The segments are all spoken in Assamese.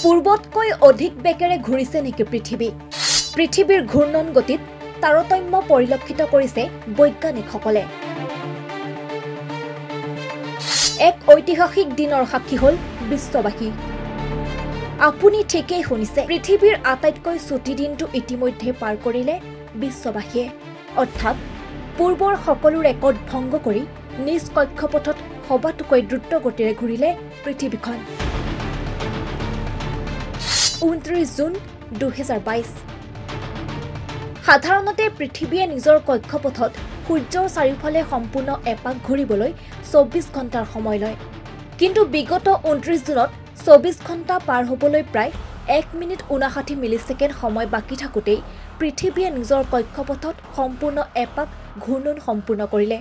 পূৰ্বতকৈ অধিক বেগেৰে ঘূৰিছে নেকি পৃথিৱী? পৃথিৱীৰ ঘূৰ্ণন গতিত তাৰতম্য পৰিলক্ষিত কৰিছে বৈজ্ঞানিকসকলে। এক ঐতিহাসিক দিনৰ সাক্ষী হ'ল বিশ্ববাসী। আপুনি ঠিকেই শুনিছে, পৃথিৱীৰ আটাইতকৈ ছুটি দিনটো ইতিমধ্যে পাৰ কৰিলে বিশ্ববাসীয়ে। অৰ্থাৎ পূৰ্বৰ সকলো ৰেকৰ্ড ভংগ কৰি নিজ কক্ষপথত সবাতোকৈ দ্ৰুত গতিৰে ঘূৰিলে পৃথিৱীখন। 29 জুন 2022। সাধাৰণতে পৃথিৱীয়ে নিজৰ কক্ষপথত সূৰ্যৰ চাৰিওফালে সম্পূৰ্ণ এপাক ঘূৰিবলৈ 24 ঘণ্টাৰ সময় লয়। কিন্তু বিগত 29 জুনত 24 ঘণ্টা পাৰ হ'বলৈ প্ৰায় 1 মিনিট 59 মিলিছেকেণ্ড সময় বাকী থাকোঁতেই পৃথিৱীয়ে নিজৰ কক্ষপথত সম্পূৰ্ণ এপাক ঘূৰ্ণন সম্পূৰ্ণ কৰিলে।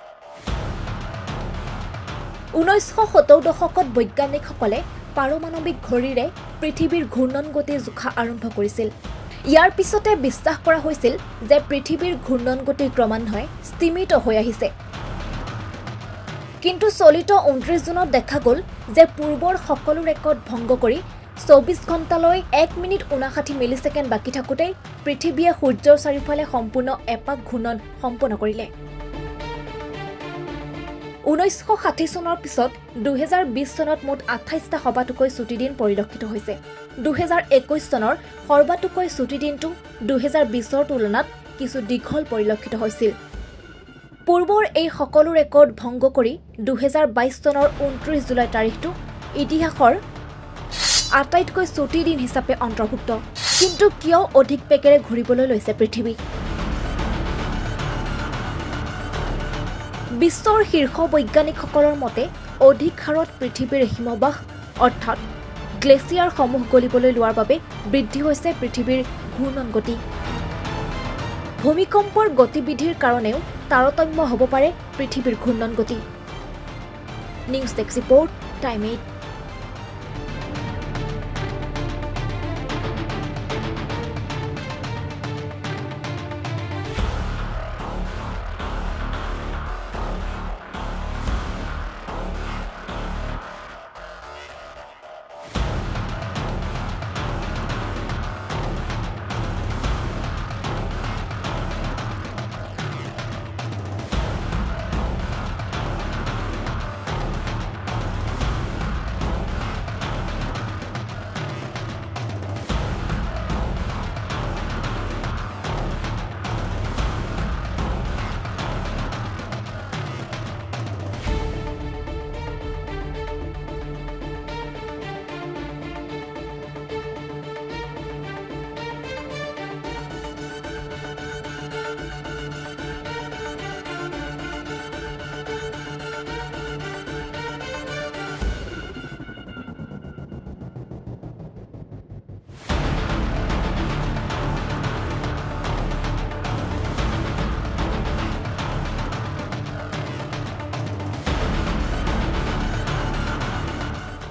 1970 দশকত বৈজ্ঞানিকসকলে পাৰমাণৱিক ঘড়ীৰে পৃথিৱীৰ ঘূৰ্ণন গতি জোখা আৰম্ভ কৰিছিল। ইয়াৰ পিছতে বিশ্বাস কৰা হৈছিল যে পৃথিৱীৰ ঘূৰ্ণন গতি ক্ৰমান্বয়ে স্থিমিত হৈ আহিছে। কিন্তু চলিত 29 জুনত দেখা গ'ল যে পূৰ্বৰ সকলো ৰেকৰ্ড ভংগ কৰি 24 ঘণ্টালৈ 1 মিনিট 59 মিলিছেকেণ্ড বাকী থাকোঁতেই পৃথিৱীয়ে সূৰ্যৰ চাৰিওফালে সম্পূৰ্ণ এপাক ঘূৰ্ণন সম্পন্ন কৰিলে। 1960 চনৰ পিছত 2020 চনত মুঠ 28টা সবাতোকৈ ছুটি দিন পৰিলক্ষিত হৈছে। 2021 চনৰ সৰ্বাতোকৈ ছুটি দিনটো 2020ৰ তুলনাত কিছু দীঘল পৰিলক্ষিত হৈছিল। পূৰ্বৰ এই সকলো ৰেকৰ্ড ভংগ কৰি 2022 চনৰ 29 জুলাই তাৰিখটো ইতিহাসৰ আটাইতকৈ ছুটি দিন হিচাপে অন্তৰ্ভুক্ত। কিন্তু কিয় অধিক বেগেৰে ঘূৰিবলৈ লৈছে পৃথিৱী? বিশ্বৰ শীৰ্ষ বৈজ্ঞানিকসকলৰ মতে অধিক হাৰত পৃথিৱীৰ হিমবাহ অৰ্থাৎ গ্লেছিয়াৰসমূহ গলিবলৈ লোৱাৰ বাবে বৃদ্ধি হৈছে পৃথিৱীৰ ঘূৰ্ণন গতি। ভূমিকম্পৰ গতিবিধিৰ কাৰণেও তাৰতম্য হ'ব পাৰে পৃথিৱীৰ ঘূৰ্ণন গতি। News desk report, time 8।